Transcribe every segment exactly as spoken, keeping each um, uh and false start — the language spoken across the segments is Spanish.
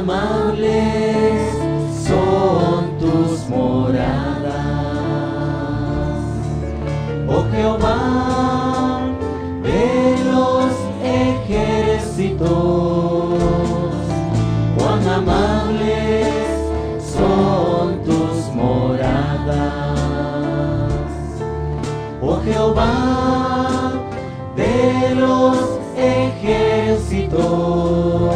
amables son tus moradas, oh Jehová de los ejércitos. Cuán amables son tus moradas, oh Jehová de los ejércitos.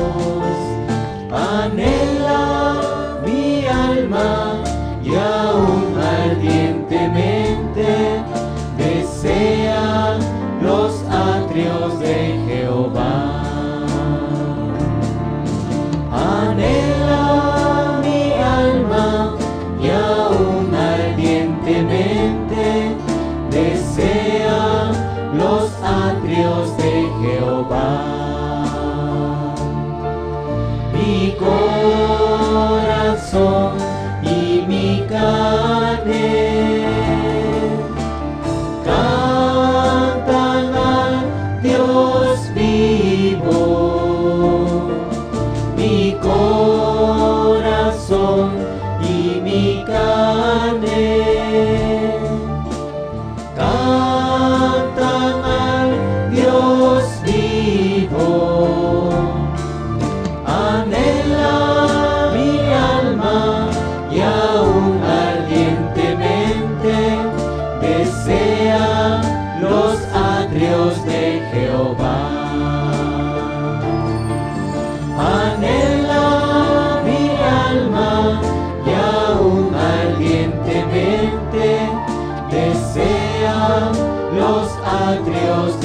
Anhela mi alma y aún ardientemente desea los atrios de Jehová. Anhela mi alma y aún ardientemente desea los atrios de Jehová. Mi corazón y mi carne cantan al Dios vivo. Mi corazón y mi carne cantan al Dios vivo. Anhela mi alma y aún ardientemente desea los atrios de Jehová. Anhela mi alma y aún ardientemente desea los atrios